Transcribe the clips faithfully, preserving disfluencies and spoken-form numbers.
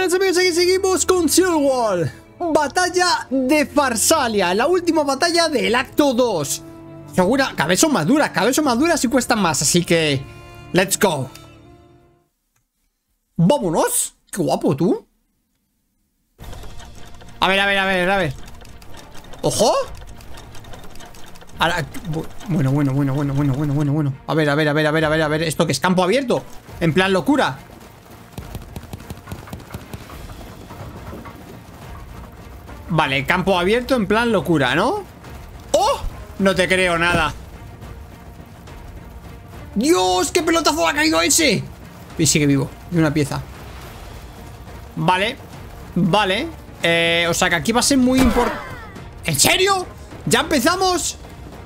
buenas amigos, aquí seguimos con Civil War. Batalla de Farsalia, la última batalla del acto dos. Segura, cada vez son más duras, cada vez son más duras y cuestan más, así que... let's go. Vámonos. Qué guapo tú. A ver, a ver, a ver, a ver. ¡Ojo! Ahora, bueno, bueno, bueno, bueno, bueno, bueno, bueno, bueno. A ver, a ver, a ver, a ver, a ver, a ver. ¿Esto que es campo abierto? En plan locura. Vale, campo abierto en plan locura, ¿no? ¡Oh! No te creo nada. ¡Dios! ¡Qué pelotazo ha caído ese! Y sigue vivo, de una pieza. Vale. Vale. Eh, o sea que aquí va a ser muy importante. ¿En serio? ¿Ya empezamos?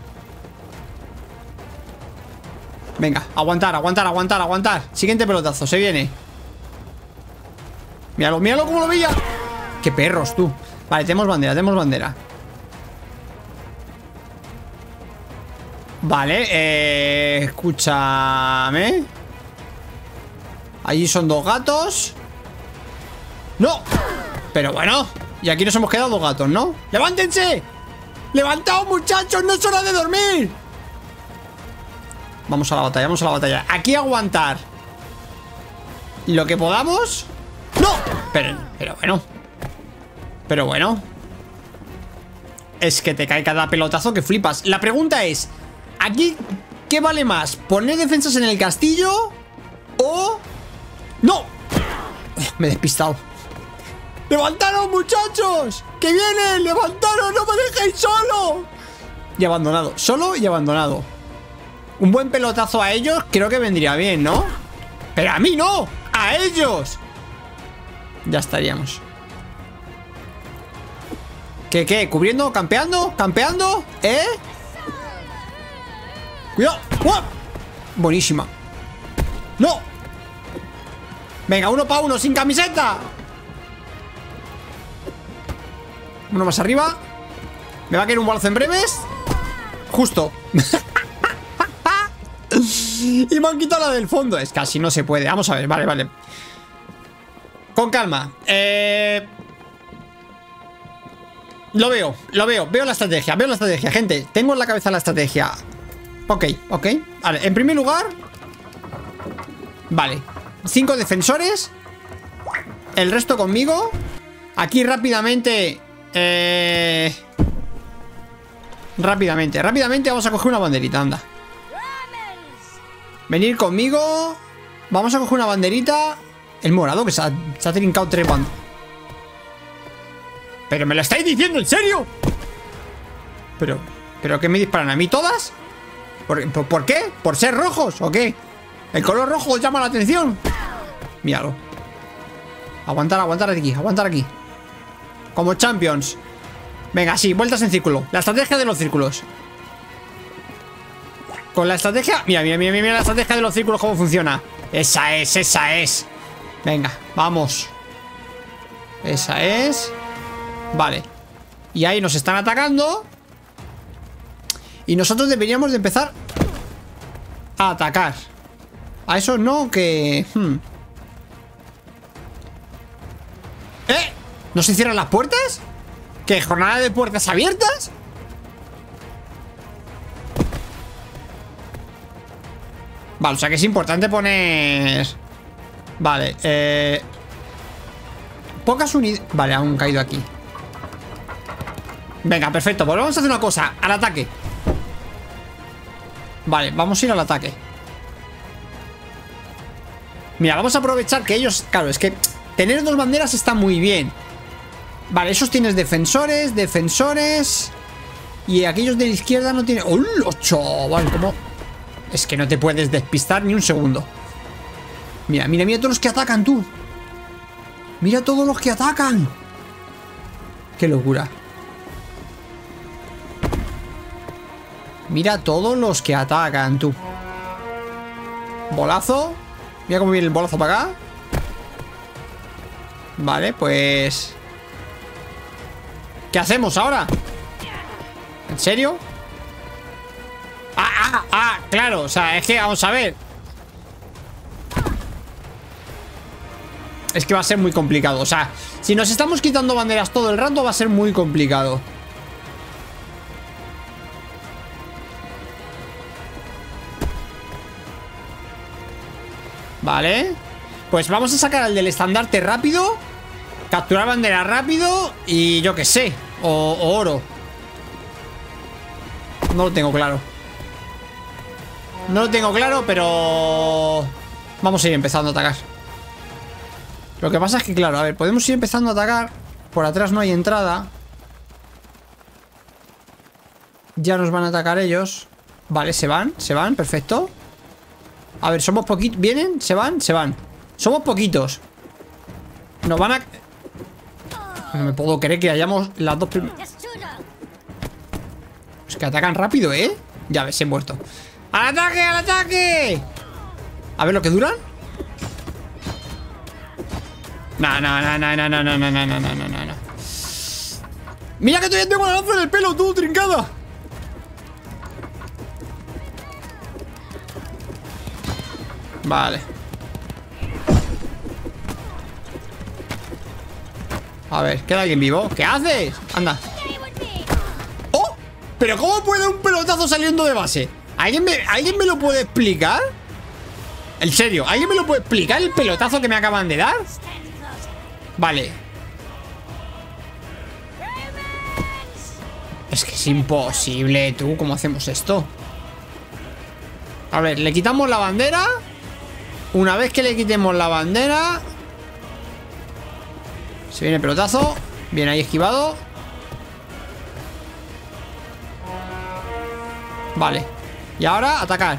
Venga, aguantar, aguantar, aguantar, aguantar. Siguiente pelotazo, se viene. Míralo, míralo como lo veía. ¡Qué perros, tú! Vale, tenemos bandera, tenemos bandera. Vale, eh... escúchame. Allí son dos gatos. ¡No! Pero bueno, y aquí nos hemos quedado dos gatos, ¿no? ¡Levántense! ¡Levantaos, muchachos! ¡No es hora de dormir! Vamos a la batalla, vamos a la batalla. Aquí aguantar lo que podamos. ¡No! Pero, pero bueno. Pero bueno. Es que te cae cada pelotazo que flipas. La pregunta es, ¿aquí qué vale más? ¿Poner defensas en el castillo? ¿O...? ¡No! Me he despistado. ¡Levantaros, muchachos! ¡Que vienen! ¡Levantaros! ¡No me dejéis solo! Y abandonado. Solo y abandonado. Un buen pelotazo a ellos creo que vendría bien, ¿no? ¡Pero a mí no! ¡A ellos! Ya estaríamos. ¿Qué, qué? ¿Cubriendo? ¿Campeando? ¿Campeando? ¿Eh? ¡Cuidado! ¡Wow! Buenísima. ¡No! Venga, uno para uno, sin camiseta. Uno más arriba. Me va a caer un balazo en breves. Justo. Y me han quitado la del fondo. Es casi no se puede. Vamos a ver, vale, vale. Con calma. Eh... Lo veo, lo veo. Veo la estrategia, veo la estrategia, gente. Tengo en la cabeza la estrategia. Ok, ok. Vale, en primer lugar. Vale. Cinco defensores. El resto conmigo. Aquí rápidamente... Eh... Rápidamente, rápidamente vamos a coger una banderita, anda. Venir conmigo. Vamos a coger una banderita. El morado que se ha, se ha trincado tres bandas. ¿Pero me lo estáis diciendo en serio? ¿Pero, pero qué me disparan a mí todas? ¿Por, por, ¿por qué? ¿Por ser rojos o qué? ¿El color rojo os llama la atención? Míralo. Aguantar, aguantar aquí, aguantar aquí. Como champions. Venga, sí, vueltas en círculo. La estrategia de los círculos. Con la estrategia... Mira, mira, mira, mira la estrategia de los círculos cómo funciona. Esa es, esa es. Venga, vamos. Esa es. Vale. Y ahí nos están atacando. Y nosotros deberíamos de empezar a atacar. A eso no, que... Hmm. ¿Eh? ¿No se cierran las puertas? ¿Qué? ¿Jornada de puertas abiertas? Vale, o sea que es importante poner... Vale, eh... pocas unidades... Vale, aún caído aquí. Venga, perfecto, pues vamos a hacer una cosa. Al ataque. Vale, vamos a ir al ataque. Mira, vamos a aprovechar que ellos... Claro, es que tener dos banderas está muy bien. Vale, esos tienes defensores, defensores. Y aquellos de la izquierda no tienen... ¡Hola, chaval! ¿Cómo? Es que no te puedes despistar ni un segundo. Mira, mira, mira todos los que atacan, tú. Mira todos los que atacan. ¡Qué locura! Mira todos los que atacan, tú. Bolazo. Mira cómo viene el bolazo para acá. Vale, pues... ¿qué hacemos ahora? ¿En serio? Ah, ah, ah, claro. O sea, es que vamos a ver. Es que va a ser muy complicado. O sea, si nos estamos quitando banderas todo el rato, va a ser muy complicado. Vale. Pues vamos a sacar al del estandarte rápido. Capturar bandera rápido. Y yo qué sé. O, o oro. No lo tengo claro. No lo tengo claro, pero... Vamos a ir empezando a atacar. Lo que pasa es que, claro, a ver, podemos ir empezando a atacar. Por atrás no hay entrada. Ya nos van a atacar ellos. Vale, se van, se van, perfecto. A ver, somos poquitos. ¿Vienen? ¿Se van? Se van. Somos poquitos. Nos van a... No me puedo creer que hayamos las dos primeras. Es que atacan rápido, ¿eh? Ya ves, he muerto. ¡Al ataque, al ataque! A ver lo que duran. No, no, no, no, no, no, no, no, no, no, no, no, no. Mira que todavía tengo la lanza en el pelo, tú, trincada. Vale. A ver, ¿queda alguien vivo? ¿Qué haces? Anda. ¡Oh! ¿Pero cómo puede un pelotazo saliendo de base? ¿Alguien me, ¿alguien me lo puede explicar? En serio, ¿alguien me lo puede explicar el pelotazo que me acaban de dar? Vale. Es que es imposible, tú. ¿Cómo hacemos esto? A ver, le quitamos la bandera. Una vez que le quitemos la bandera, se viene el pelotazo. Bien ahí esquivado. Vale. Y ahora atacar.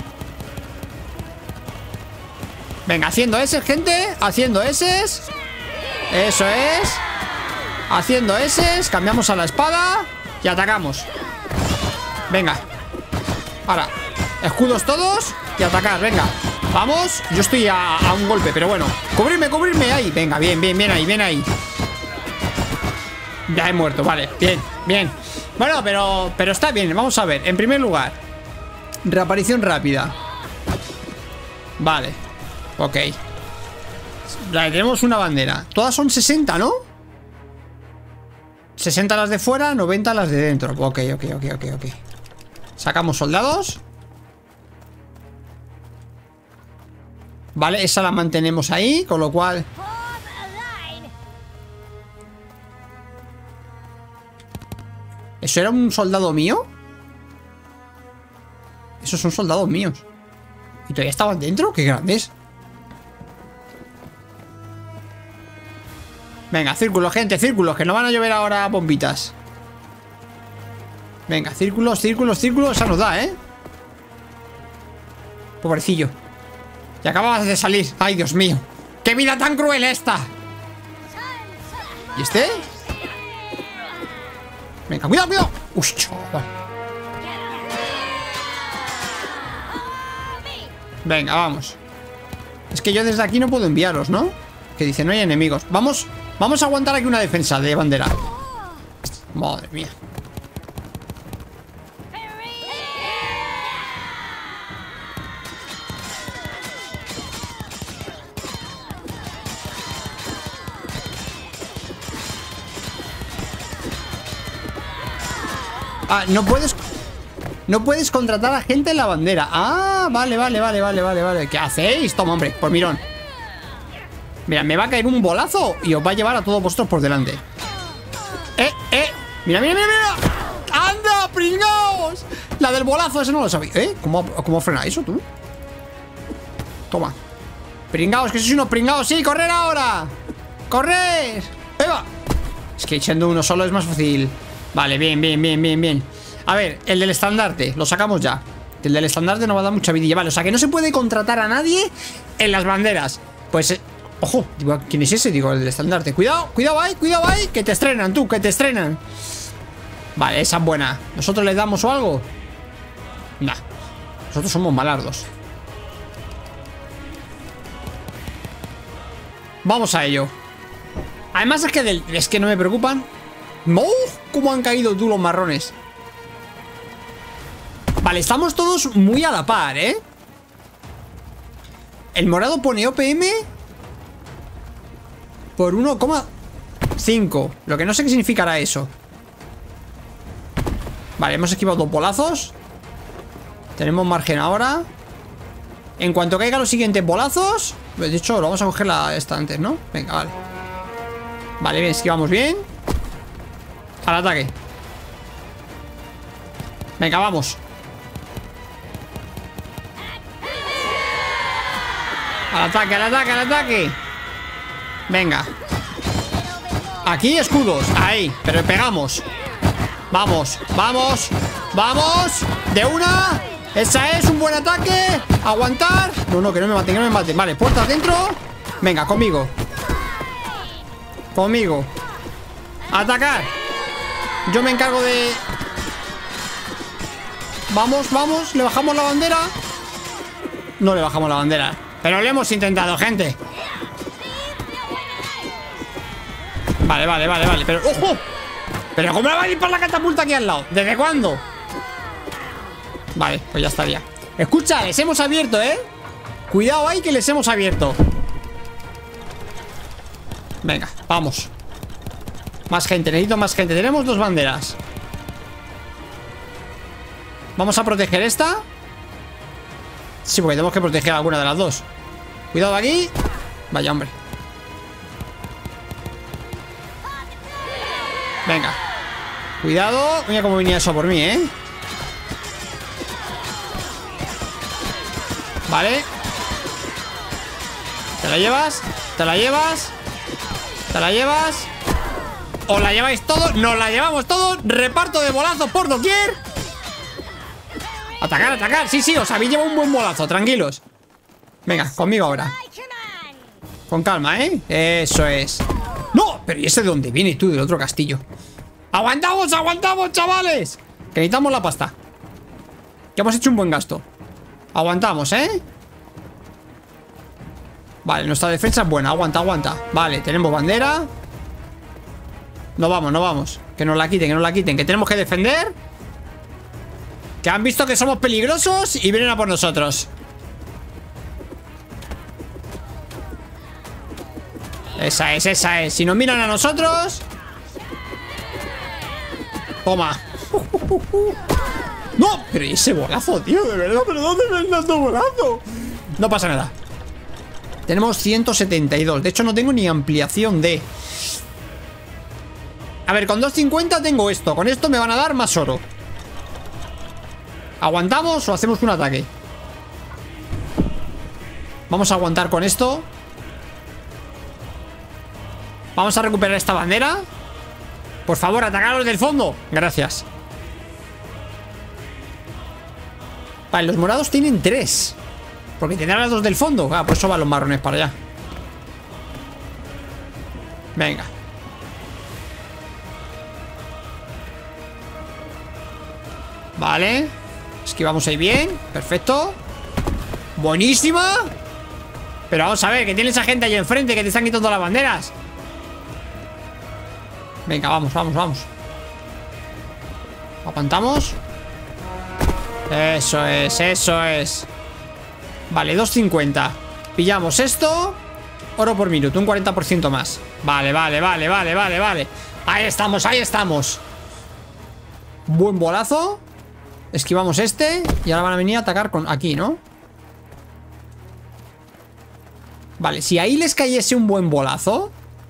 Venga, haciendo S, gente. Haciendo S. Eso es. Haciendo S. Cambiamos a la espada. Y atacamos. Venga. Ahora. Escudos todos. Y atacar, venga. Vamos. Yo estoy a, a un golpe, pero bueno. Cubrirme, cubrirme. Ahí. Venga, bien, bien, bien ahí, bien ahí. Ya he muerto, vale. Bien, bien. Bueno, pero, pero está bien. Vamos a ver. En primer lugar, reaparición rápida. Vale. Ok. Vale, tenemos una bandera. Todas son sesenta, ¿no? sesenta las de fuera, noventa las de dentro. Ok, ok, ok, ok, ok. Sacamos soldados. Vale, esa la mantenemos ahí, con lo cual... ¿Eso era un soldado mío? Esos son soldados míos. ¿Y todavía estaban dentro? ¡Qué grandes! Venga, círculos, gente, círculos. Que no van a llover ahora bombitas. Venga, círculos, círculos, círculos. Esa nos da, ¿eh? Pobrecillo. Y acababas de salir. ¡Ay, Dios mío! ¡Qué vida tan cruel esta! ¿Y este? Venga, cuidado, cuidado. Uy, chaval. Venga, vamos. Es que yo desde aquí no puedo enviaros, ¿no? Que dice, no hay enemigos. Vamos, vamos a aguantar aquí una defensa de bandera. Madre mía. Ah, no puedes... No puedes contratar a gente en la bandera. Ah, vale, vale, vale, vale, vale, vale. ¿Qué hacéis? Toma, hombre, por mirón. Mira, me va a caer un bolazo y os va a llevar a todos vosotros por delante. Eh, eh. Mira, mira, mira, mira. ¡Anda, pringaos! La del bolazo, eso no lo sabía. ¿Eh? ¿Cómo, cómo frena eso, tú? Toma. Pringaos, que sois unos pringaos. Sí, correr ahora. ¡Correr! ¡Eva! Es que echando uno solo es más fácil. Vale, bien, bien, bien, bien, bien. A ver, el del estandarte, lo sacamos ya. El del estandarte no va a dar mucha vidilla. Vale, o sea que no se puede contratar a nadie en las banderas. Pues, eh, ojo, digo, ¿quién es ese? Digo, el del estandarte. Cuidado, cuidado ahí, cuidado ahí. Que te estrenan, tú, que te estrenan. Vale, esa es buena. ¿Nosotros les damos o algo? Nah, nosotros somos malardos. Vamos a ello. Además es que, del, es que no me preocupan. ¡No! ¿Cómo han caído tú los marrones? Vale, estamos todos muy a la par, ¿eh? El morado pone O P M. por uno coma cinco. Lo que no sé qué significará eso. Vale, hemos esquivado dos bolazos. Tenemos margen ahora. En cuanto caigan los siguientes bolazos, de hecho, lo vamos a coger la esta antes, ¿no? Venga, vale. Vale, bien, esquivamos bien. Al ataque. Venga, vamos. Al ataque, al ataque, al ataque. Venga. Aquí escudos, ahí, pero pegamos. Vamos, vamos, vamos. De una. Esa es un buen ataque. Aguantar. No, no, que no me maten, que no me maten. Vale, puertas dentro. Venga, conmigo. Conmigo. Atacar. Yo me encargo de... Vamos, vamos. Le bajamos la bandera. No le bajamos la bandera, pero lo hemos intentado, gente. Vale, vale, vale, vale. Pero, ¡ojo! Pero ¿cómo le va a ir por la catapulta aquí al lado? ¿Desde cuándo? Vale, pues ya estaría. Escucha, les hemos abierto, ¿eh? Cuidado ahí que les hemos abierto. Venga, vamos. Más gente, necesito más gente. Tenemos dos banderas. Vamos a proteger esta. Sí, porque tenemos que proteger alguna de las dos. Cuidado aquí. Vaya, hombre. Venga. Cuidado. Mira cómo venía eso por mí, ¿eh? Vale. ¿Te la llevas? ¿Te la llevas? ¿Te la llevas? ¿Os la lleváis todos? ¡Nos la llevamos todos! Reparto de bolazos por doquier. Atacar, atacar. Sí, sí, os habéis llevado un buen bolazo. Tranquilos. Venga, conmigo ahora. Con calma, ¿eh? Eso es. ¡No! Pero ¿y ese de dónde viene tú? Del otro castillo. ¡Aguantamos, aguantamos, chavales! Que necesitamos la pasta. Que hemos hecho un buen gasto. Aguantamos, ¿eh? Vale, nuestra defensa es buena. Aguanta, aguanta. Vale, tenemos bandera. No vamos, no vamos. Que nos la quiten, que nos la quiten. Que tenemos que defender. Que han visto que somos peligrosos y vienen a por nosotros. Esa es, esa es. Si nos miran a nosotros. Toma. No, pero ¿y ese bolazo, tío? De verdad, ¿pero dónde me han dado bolazo? No pasa nada. Tenemos ciento setenta y dos. De hecho, no tengo ni ampliación de... A ver, con doscientos cincuenta tengo esto. Con esto me van a dar más oro. ¿Aguantamos o hacemos un ataque? Vamos a aguantar con esto. Vamos a recuperar esta bandera. Por favor, atacaros del fondo. Gracias. Vale, los morados tienen tres. Porque tendrán las dos del fondo. Ah, por eso van los marrones para allá. Venga. Vale. Esquivamos ahí bien. Perfecto. Buenísima. Pero vamos a ver, que tiene esa gente ahí enfrente que te están quitando las banderas. Venga, vamos, vamos, vamos. Aguantamos. Eso es, eso es. Vale, dos cincuenta. Pillamos esto. Oro por minuto, un cuarenta por ciento más. Vale, vale, vale, vale, vale, vale. Ahí estamos, ahí estamos. Buen bolazo. Esquivamos este. Y ahora van a venir a atacar con aquí, ¿no? Vale, si ahí les cayese un buen bolazo.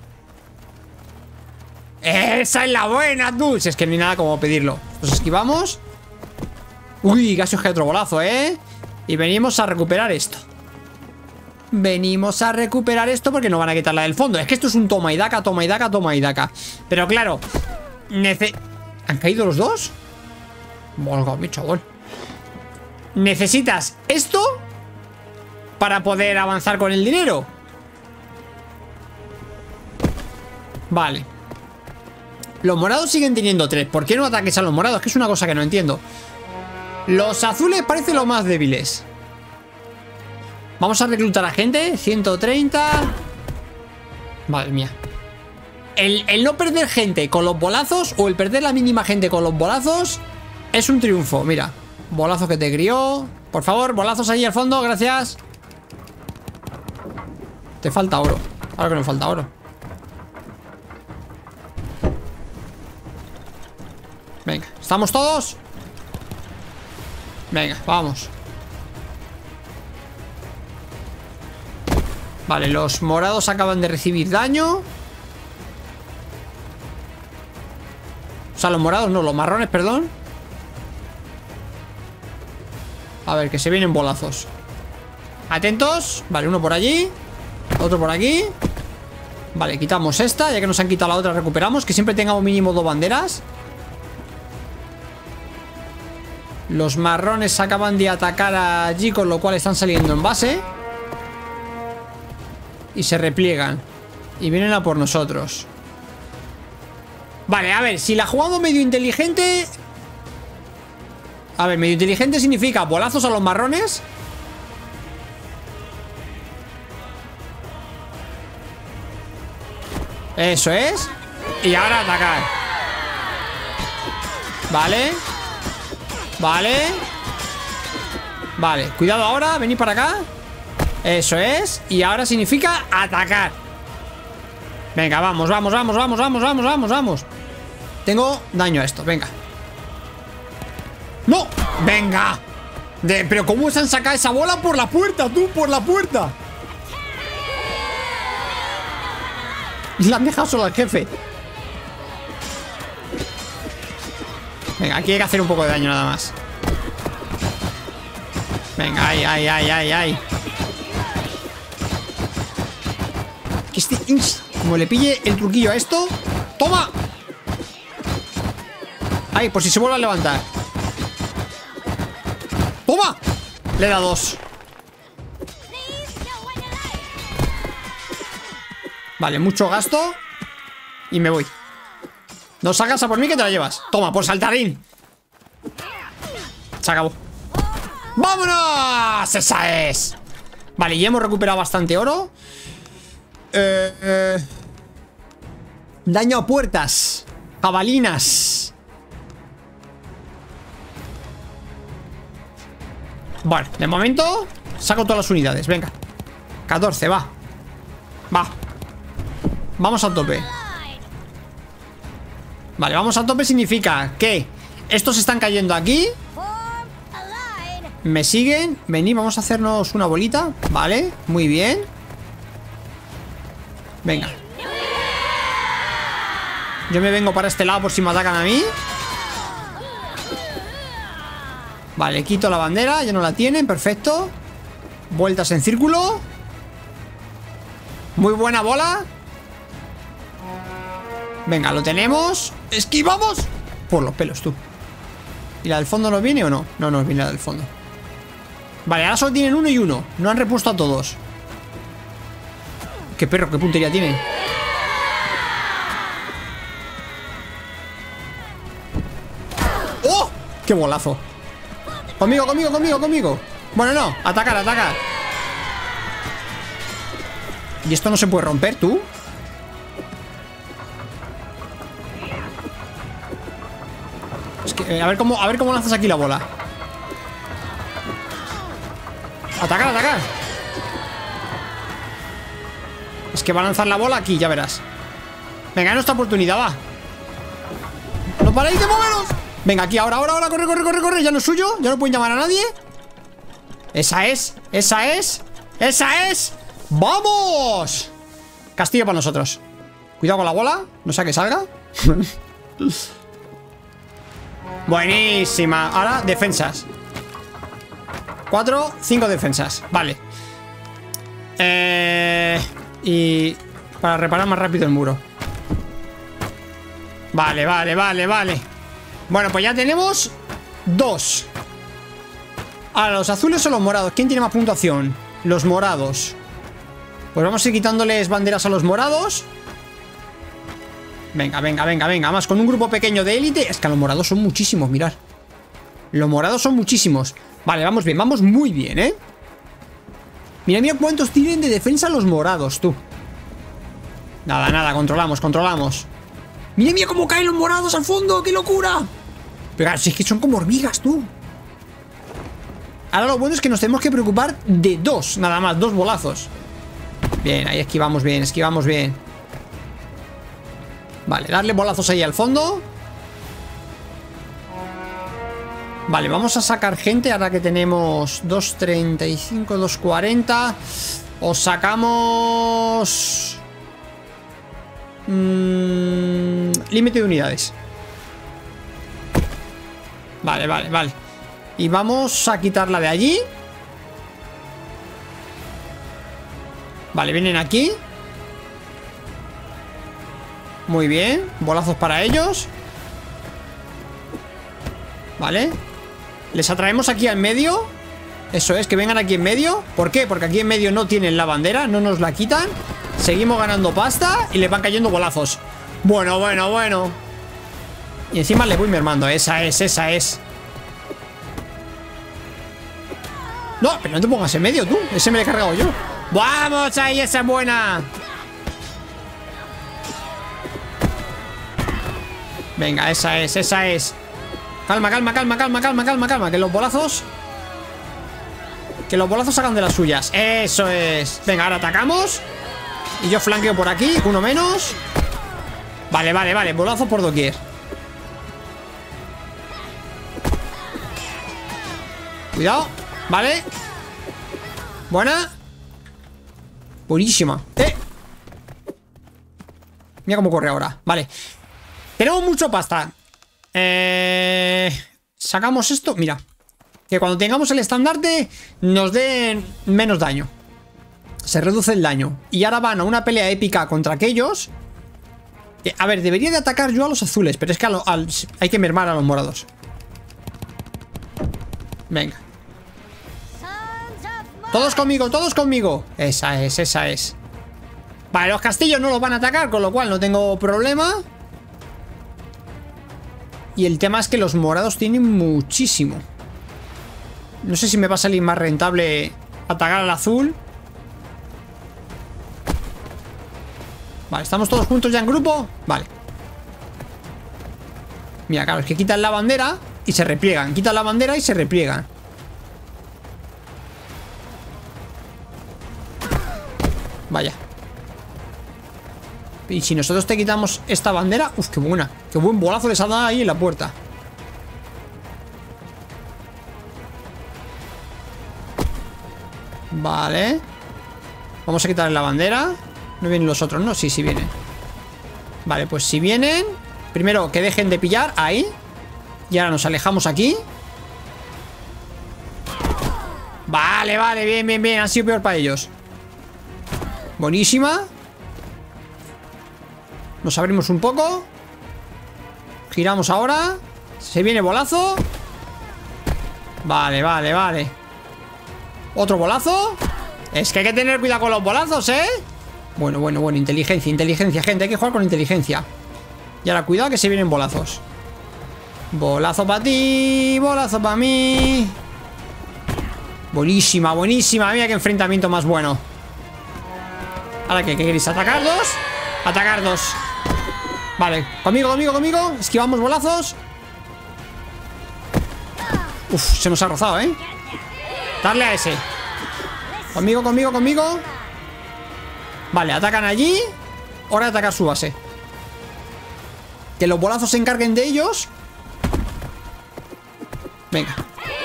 ¡Esa es la buena, tú! Si es que no hay nada como pedirlo. Nos esquivamos. Uy, casi os cae otro bolazo, ¿eh? Y venimos a recuperar esto. Venimos a recuperar esto porque no van a quitarla del fondo. Es que esto es un toma y daca, toma y daca, toma y daca. Pero claro, nece... ¿Han caído los dos? Volga, mi chaval. Necesitas esto para poder avanzar con el dinero. Vale. Los morados siguen teniendo tres. ¿Por qué no ataques a los morados? Que es una cosa que no entiendo. Los azules parecen los más débiles. Vamos a reclutar a gente. ciento treinta. Madre mía. El, el no perder gente con los bolazos, o el perder la mínima gente con los bolazos, es un triunfo. Mira, bolazo que te crió. Por favor, bolazos ahí al fondo, gracias. Te falta oro. Ahora que no falta oro. Venga, ¿estamos todos? Venga, vamos. Vale, los morados acaban de recibir daño. O sea, los morados no, los marrones, perdón. A ver, que se vienen bolazos. Atentos. Vale, uno por allí. Otro por aquí. Vale, quitamos esta. Ya que nos han quitado la otra, recuperamos. Que siempre tengamos mínimo dos banderas. Los marrones acaban de atacar allí, con lo cual están saliendo en base. Y se repliegan. Y vienen a por nosotros. Vale, a ver, si la jugamos medio inteligente. A ver, medio inteligente significa bolazos a los marrones. Eso es. Y ahora atacar. Vale. Vale. Vale, cuidado ahora, venid para acá. Eso es. Y ahora significa atacar. Venga, vamos, vamos, vamos, vamos, vamos, vamos, vamos, vamos. Tengo daño a esto, venga. ¡No! ¡Venga! De, pero ¿cómo se han sacado esa bola por la puerta, tú? ¡Por la puerta! Y la han dejado solo al jefe. Venga, aquí hay que hacer un poco de daño nada más. Venga, ay, ay, ay, ay, ay. Que este... Como le pille el truquillo a esto. ¡Toma! Ay, por si se vuelve a levantar. ¡Toma! Le da dos. Vale, mucho gasto. Y me voy. No salgas a por mí que te la llevas. Toma, por saltarín. Se acabó. ¡Vámonos! ¡Esa es! Vale, ya hemos recuperado bastante oro. eh, eh. Daño a puertas. Jabalinas. Bueno, de momento saco todas las unidades, venga. catorce, va. Va. Vamos a tope. Vale, vamos a tope significa que estos están cayendo aquí. Me siguen. Venid, vamos a hacernos una bolita. Vale, muy bien. Venga. Yo me vengo para este lado por si me atacan a mí. Vale, quito la bandera. Ya no la tienen, perfecto. Vueltas en círculo. Muy buena bola. Venga, lo tenemos. ¡Esquivamos! Por los pelos, tú. ¿Y la del fondo nos viene o no? No nos viene la del fondo. Vale, ahora solo tienen uno y uno. No han repuesto a todos. Qué perro, qué puntería tienen. ¡Oh! ¡Qué bolazo! Conmigo, conmigo, conmigo, conmigo. Bueno, no, atacar, atacar. ¿Y esto no se puede romper, tú? Es que, eh, a ver cómo, a ver cómo lanzas aquí la bola. Atacar, atacar. Es que va a lanzar la bola aquí, ya verás. Venga, en nuestra oportunidad, va. ¡No paráis de moveros! Venga, aquí, ahora, ahora, ahora, corre, corre, corre, corre. Ya no es suyo, ya no pueden llamar a nadie. Esa es, esa es, esa es. ¡Vamos! Castillo para nosotros. Cuidado con la bola, no sea que salga. Buenísima. Ahora, defensas. Cuatro, cinco defensas. Vale. Eh, y para reparar más rápido el muro. Vale, vale, vale, vale. Bueno, pues ya tenemos dos. Ahora, los azules o los morados. ¿Quién tiene más puntuación? Los morados. Pues vamos a ir quitándoles banderas a los morados. Venga, venga, venga, venga. Más con un grupo pequeño de élite. Es que los morados son muchísimos, mirad. Los morados son muchísimos. Vale, vamos bien, vamos muy bien, ¿eh? Mira, mira cuántos tienen de defensa los morados, tú. Nada, nada, controlamos, controlamos. Mira, mira cómo caen los morados al fondo. ¡Qué locura! Pero si es que son como hormigas, tú. Ahora lo bueno es que nos tenemos que preocupar de dos, nada más, dos bolazos. Bien, ahí esquivamos bien, esquivamos bien. Vale, darle bolazos ahí al fondo. Vale, vamos a sacar gente ahora que tenemos dos treinta y cinco, dos cuarenta. Os sacamos... Mmm, límite de unidades. Vale, vale, vale. Y vamos a quitarla de allí. Vale, vienen aquí. Muy bien, bolazos para ellos. Vale. Les atraemos aquí al medio. Eso es, que vengan aquí en medio. ¿Por qué? Porque aquí en medio no tienen la bandera. No nos la quitan. Seguimos ganando pasta y les van cayendo bolazos. Bueno, bueno, bueno. Y encima le voy mermando. Esa es, esa es. No, pero no te pongas en medio tú. Ese me lo he cargado yo. ¡Vamos ahí! ¡Esa es buena! Venga, esa es, esa es. Calma, calma, calma, calma, calma, calma, calma. Que los bolazos... Que los bolazos hagan de las suyas. Eso es. Venga, ahora atacamos. Y yo flanqueo por aquí. Uno menos. Vale, vale, vale. Bolazos por doquier. Cuidado. Vale. Buena. Buenísima. Eh. Mira cómo corre ahora. Vale. Tenemos mucho pasta. Eh... Sacamos esto. Mira. Que cuando tengamos el estandarte nos den menos daño. Se reduce el daño. Y ahora van a una pelea épica contra aquellos. Que, a ver, debería de atacar yo a los azules, pero es que a lo, al, hay que mermar a los morados. Venga. Todos conmigo, todos conmigo. Esa es, esa es. Vale, los castillos no los van a atacar, con lo cual no tengo problema. Y el tema es que los morados tienen muchísimo. No sé si me va a salir más rentable atacar al azul. Vale, ¿estamos todos juntos ya en grupo? Vale. Mira, claro, es que quitan la bandera y se repliegan. Quitan la bandera y se repliegan. Vaya. Y si nosotros te quitamos esta bandera... Uf, qué buena. Qué buen bolazo les ha dado ahí en la puerta. Vale. Vamos a quitarle la bandera. No vienen los otros, ¿no? Sí, sí vienen. Vale, pues si vienen... Primero que dejen de pillar, ahí. Y ahora nos alejamos aquí. Vale, vale, bien, bien, bien. Ha sido peor para ellos. Buenísima. Nos abrimos un poco. Giramos ahora. Se viene bolazo. Vale, vale, vale. Otro bolazo. Es que hay que tener cuidado con los bolazos, ¿eh? Bueno, bueno, bueno, inteligencia, inteligencia, gente. Hay que jugar con inteligencia. Y ahora cuidado que se vienen bolazos. Bolazo para ti, bolazo para mí. Buenísima, buenísima. Mira qué enfrentamiento más bueno. Ahora que ¿qué queréis? ¿Atacar dos? Atacar dos. Vale, conmigo, conmigo, conmigo. Esquivamos bolazos. Uf, se nos ha rozado, ¿eh? Darle a ese. Conmigo, conmigo, conmigo. Vale, atacan allí. Hora de atacar su base. Que los bolazos se encarguen de ellos. Venga.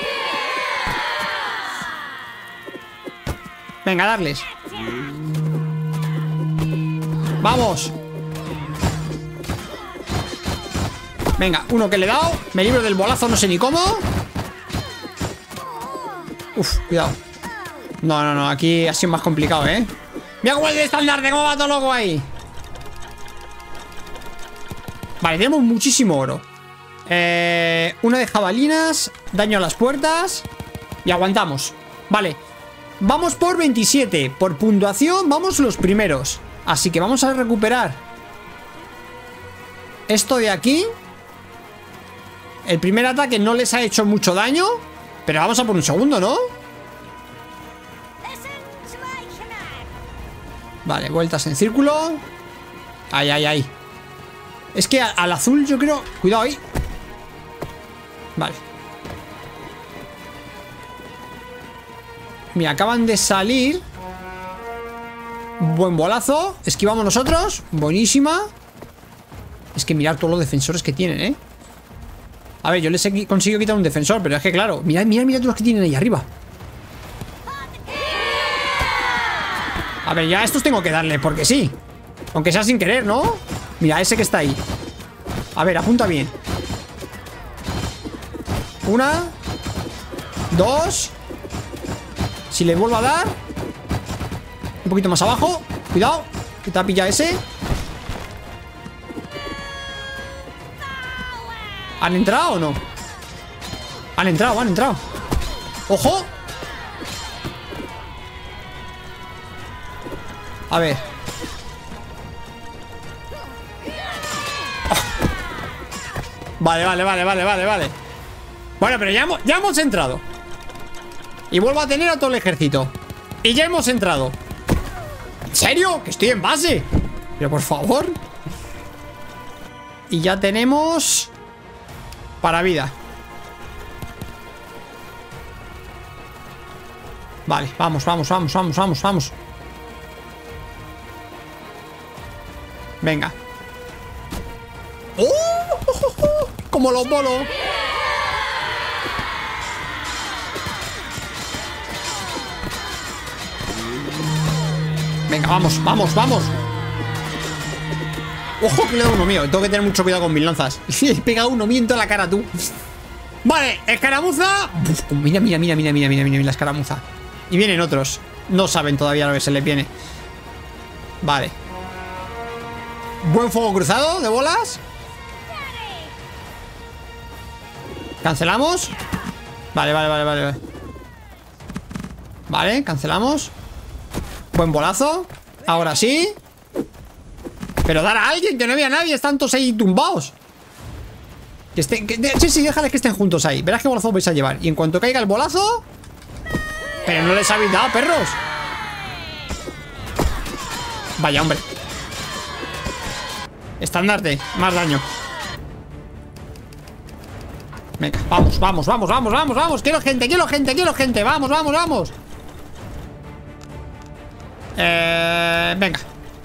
Venga, darles. Vamos. Venga, uno que le he dado. Me libro del bolazo, no sé ni cómo. Uf, cuidado. No, no, no, aquí ha sido más complicado, ¿eh? Mira cómo es el estandarte, cómo va todo loco ahí. Vale, tenemos muchísimo oro. eh, Una de jabalinas. Daño a las puertas. Y aguantamos. Vale, vamos por veintisiete. Por puntuación vamos los primeros. Así que vamos a recuperar esto de aquí. El primer ataque no les ha hecho mucho daño, pero vamos a por un segundo, ¿no? Vale, vueltas en círculo. Ay, ay, ay. Es que al, al azul yo creo... Cuidado ahí. Vale. Mira, acaban de salir. Buen bolazo. Esquivamos nosotros. Buenísima. Es que mirar todos los defensores que tienen, ¿eh? A ver, yo les he conseguido quitar un defensor, pero es que claro, mirad, mirad, mirad los que tienen ahí arriba. A ver, ya a estos tengo que darle, porque sí. Aunque sea sin querer, ¿no? Mira, ese que está ahí. A ver, apunta bien. Una. Dos. Si le vuelvo a dar. Un poquito más abajo. Cuidado, que te ha pillado ese. ¿Han entrado o no? Han entrado, han entrado. ¡Ojo! A ver. Oh. Vale, vale, vale, vale, vale, vale. Bueno, pero ya hemos, ya hemos entrado. Y vuelvo a tener a todo el ejército. Y ya hemos entrado. ¿En serio? Que estoy en base. Pero por favor. Y ya tenemos... para vida. Vale, vamos, vamos, vamos, vamos, vamos, vamos. Venga. ¡Oh! ¡Oh, oh, oh! Como los bolos. Venga, vamos, vamos, vamos. Ojo que le da uno mío. Tengo que tener mucho cuidado con mis lanzas. Le he pegado uno mío en toda la cara, tú. Vale, escaramuza. Uf, mira, mira, mira, mira, mira, mira, mira la escaramuza. Y vienen otros. No saben todavía lo que se les viene. Vale. Buen fuego cruzado de bolas. Cancelamos. Vale, vale, vale, vale. Vale, cancelamos. Buen bolazo. Ahora sí. Pero dar a alguien, que no había nadie. Están todos ahí tumbados. Que estén, que, de, sí, sí, déjales que estén juntos ahí. Verás qué bolazo vais a llevar. Y en cuanto caiga el bolazo... Pero no les habéis dado, perros. Vaya, hombre. Estandarte, más daño. Venga, vamos, vamos, vamos, vamos, vamos, vamos. Quiero gente, quiero gente, quiero gente. Vamos, vamos, vamos. Eh, venga.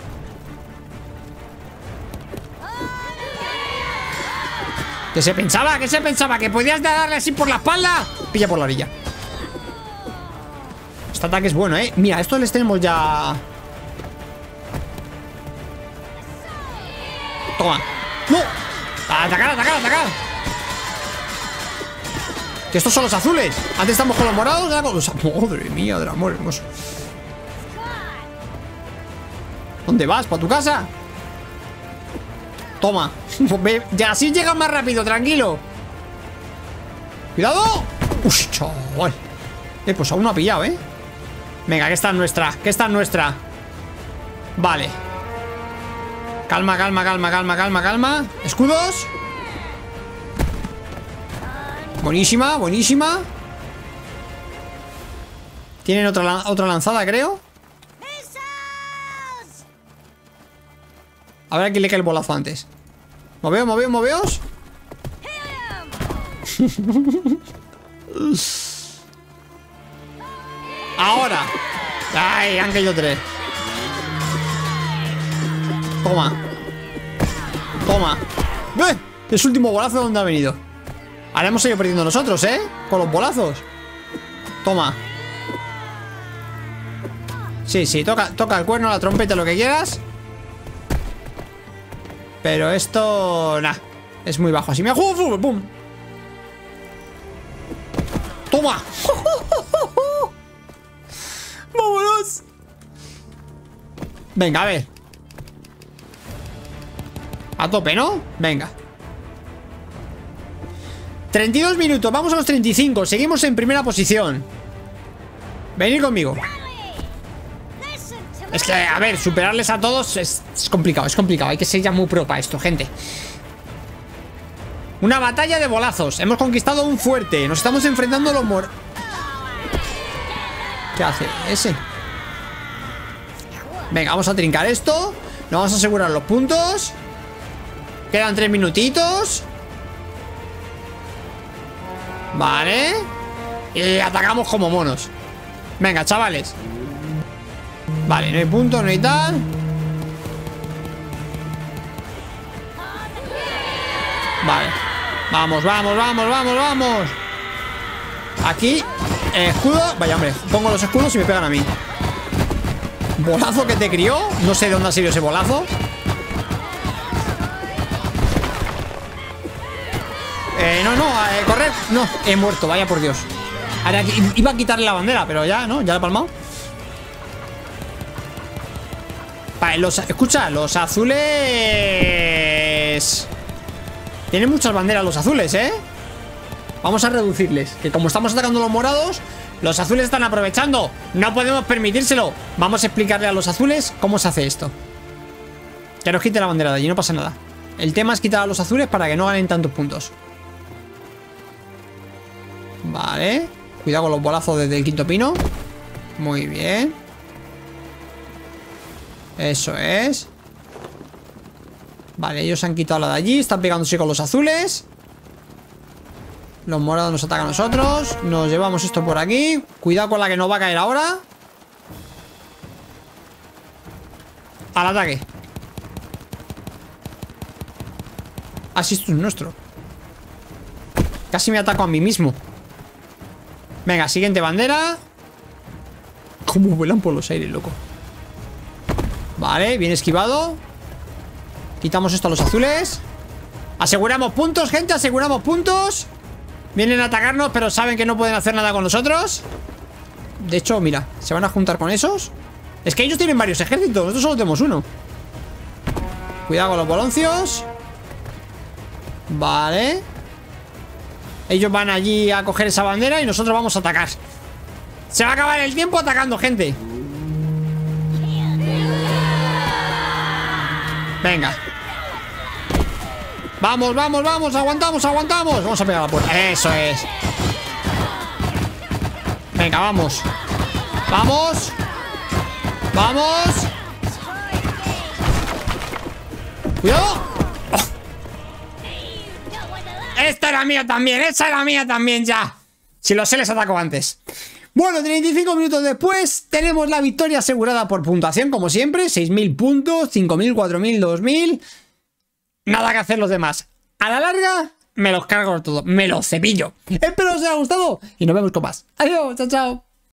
¿Qué se pensaba? ¿Qué se pensaba? ¿Que podías darle así por la espalda? Pilla por la orilla. Este ataque es bueno, ¿eh? Mira, esto les tenemos ya... Toma. ¡No! ¡Atacar, atacar, atacar! Que estos son los azules. Antes estamos con los morados, ahora con los... Madre mía, del amor hermoso. ¿Dónde vas? ¿Para tu casa? Toma. Ya así llegas más rápido, tranquilo. ¡Cuidado! ¡Uy, chaval! Eh, pues aún no ha pillado, ¿eh? Venga, que esta es nuestra, que esta es nuestra. Vale. Calma, calma, calma, calma, calma, calma. Escudos. Buenísima, buenísima. Tienen otra, otra lanzada, creo. A ver a quién le cae el bolazo antes. Moveos, moveos, moveos. Ahora. Ay, han caído tres. Toma. Toma. ¡Eh! Es último bolazo de donde ha venido. Ahora hemos seguido perdiendo nosotros, ¿eh? Con los bolazos. Toma. Sí, sí, toca, toca el cuerno, la trompeta, lo que quieras. Pero esto... Nah, es muy bajo. Así me juego fútbol, ¡pum! ¡Toma! ¡Vámonos! Venga, a ver. A tope, ¿no? Venga. treinta y dos minutos, vamos a los treinta y cinco. Seguimos en primera posición. Venid conmigo. Es que, a ver, superarles a todos es, es complicado, es complicado. Hay que ser ya muy pro para esto, gente. Una batalla de bolazos. Hemos conquistado un fuerte. Nos estamos enfrentando a los mor... ¿Qué hace? Ese. Venga, vamos a trincar esto. Nos vamos a asegurar los puntos. Quedan tres minutitos. Vale. Y atacamos como monos. Venga, chavales. Vale, no hay punto, no hay tal. Vale. Vamos, vamos, vamos, vamos, vamos. Aquí, eh, escudo. Vaya, hombre, pongo los escudos y me pegan a mí. Bolazo que te crió. No sé de dónde ha sido ese bolazo. Eh, no, no, eh, correr. No, he muerto, vaya por Dios. Ahora, iba a quitarle la bandera, pero ya, ¿no? Ya la he palmado. Vale, los, escucha, los azules tienen muchas banderas los azules, ¿eh? Vamos a reducirles, que como estamos atacando los morados, los azules están aprovechando. No podemos permitírselo. Vamos a explicarle a los azules cómo se hace esto. Que nos quite la bandera de allí, no pasa nada. El tema es quitar a los azules para que no ganen tantos puntos. Vale. Cuidado con los bolazos desde el quinto pino. Muy bien. Eso es. Vale, ellos han quitado la de allí. Están pegándose con los azules. Los morados nos atacan a nosotros. Nos llevamos esto por aquí. Cuidado con la que nos va a caer ahora. Al ataque. Así esto es nuestro. Casi me ataco a mí mismo. Venga, siguiente bandera. Cómo vuelan por los aires, loco. Vale, bien esquivado. Quitamos esto a los azules. Aseguramos puntos, gente, aseguramos puntos. Vienen a atacarnos, pero saben que no pueden hacer nada con nosotros. De hecho, mira, se van a juntar con esos. Es que ellos tienen varios ejércitos, nosotros solo tenemos uno. Cuidado con los boloncios. Vale. Ellos van allí a coger esa bandera y nosotros vamos a atacar. Se va a acabar el tiempo atacando, gente. Venga. Vamos, vamos, vamos. Aguantamos, aguantamos. Vamos a pegar a la puerta. Eso es. Venga, vamos. Vamos. Vamos. Cuidado. Oh. Esta era mía también. Esa era mía también ya. Si lo sé, les ataco antes. Bueno, treinta y cinco minutos después tenemos la victoria asegurada por puntuación, como siempre. seis mil puntos, cinco mil, cuatro mil, dos mil. Nada que hacer los demás. A la larga, me los cargo todo. Me los cepillo. Espero os haya gustado y nos vemos con más. Adiós, chao, chao.